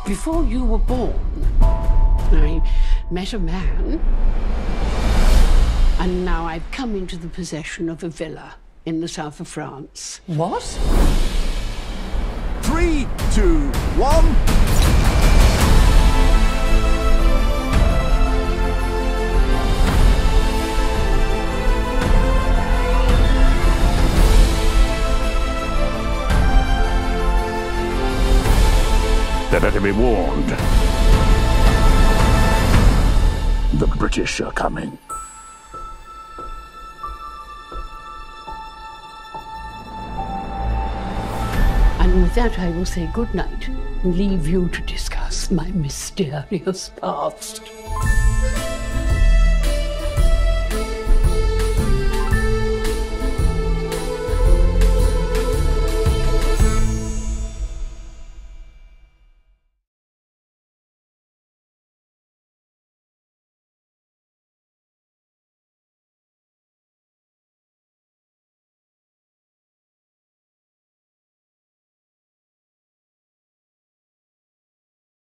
Before you were born, I met a man, and now I've come into the possession of a villa in the south of France. What? 3, 2, 1. They better be warned. The British are coming. And with that, I will say good night and leave you to discuss my mysterious past.